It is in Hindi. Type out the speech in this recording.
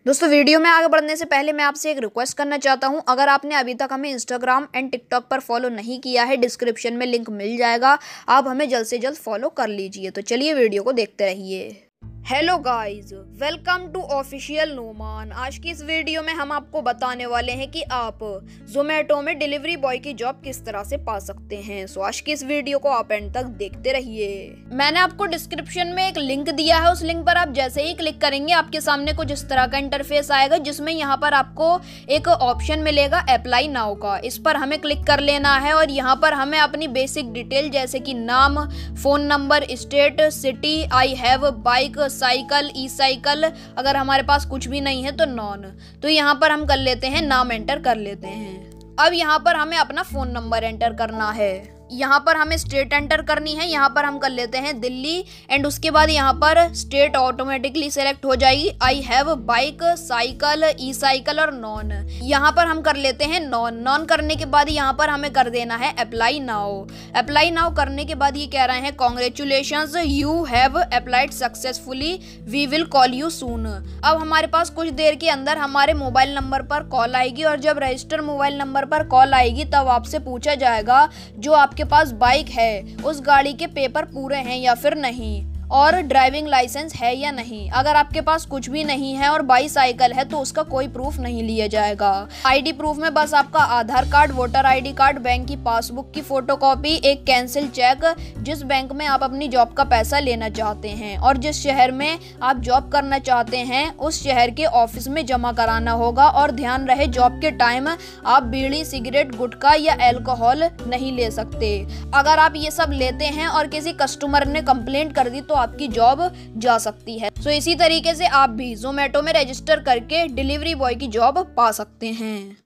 दोस्तों वीडियो में आगे बढ़ने से पहले मैं आपसे एक रिक्वेस्ट करना चाहता हूं, अगर आपने अभी तक हमें इंस्टाग्राम एंड टिकटॉक पर फॉलो नहीं किया है, डिस्क्रिप्शन में लिंक मिल जाएगा। आप हमें जल्द से जल्द फॉलो कर लीजिए। तो चलिए वीडियो को देखते रहिए। Hello guys, welcome to official Noman. आज की इस वीडियो में हम आपको बताने वाले हैं कि आप जोमेटो में डिलीवरी बॉय की जॉब किस तरह से पा सकते हैं। सो आज की इस वीडियो को आप एंड तक देखते रहिए। मैंने आपको डिस्क्रिप्शन में एक लिंक दिया है, उस लिंक पर आप जैसे ही क्लिक करेंगे आपके सामने कुछ इस तरह का इंटरफेस आएगा, जिसमें यहाँ पर आपको एक ऑप्शन मिलेगा अप्लाई नाउ का। इस पर हमें क्लिक कर लेना है और यहाँ पर हमें अपनी बेसिक डिटेल जैसे कि नाम, phone number, state, city, I have bike, cycle, e cycle, अगर हमारे पास कुछ भी नहीं है तो नॉन। तो यहाँ पर हम कर लेते हैं नाम एंटर कर लेते हैं। अब यहाँ पर हमें अपना फोन नंबर एंटर करना है। यहाँ पर हमें स्टेट एंटर करनी है। यहाँ पर हम कर लेते हैं दिल्ली एंड उसके बाद यहाँ पर स्टेट ऑटोमेटिकली सेलेक्ट हो जाएगी। I have bike, cycle, e cycle और नॉन। यहाँ पर हम कर लेते हैं नॉन। नॉन करने के बाद यहाँ पर हमें कर देना है अप्लाई नाउ। अप्लाई नाउ करने के बाद ये कह रहे हैं congratulations, you have applied successfully, we will call you soon. अब हमारे पास कुछ देर के अंदर हमारे मोबाइल नंबर पर कॉल आएगी और जब रजिस्टर मोबाइल नंबर पर कॉल आएगी तब आपसे पूछा जाएगा जो आपके पास बाइक है उस गाड़ी के पेपर पूरे हैं या फिर नहीं, और ड्राइविंग लाइसेंस है या नहीं। अगर आपके पास कुछ भी नहीं है और बाईसाइकिल है तो उसका कोई प्रूफ नहीं लिया जाएगा। आईडी प्रूफ में बस आपका Aadhaar card, voter ID card, bank की पासबुक की फोटोकॉपी, एक कैंसिल चेक, जिस बैंक में आप अपनी जॉब का पैसा लेना चाहते हैं और जिस शहर में आप जॉब करना चाहते हैं उस शहर के ऑफिस में जमा कराना होगा। और ध्यान रहे जॉब के टाइम आप बीड़ी, सिगरेट, गुटखा या अल्कोहल नहीं ले सकते। अगर आप ये सब लेते हैं और किसी कस्टमर ने कंप्लेंट कर दी तो आपकी जॉब जा सकती है। सो इसी तरीके से आप भी जोमेटो में रजिस्टर करके डिलीवरी बॉय की जॉब पा सकते हैं।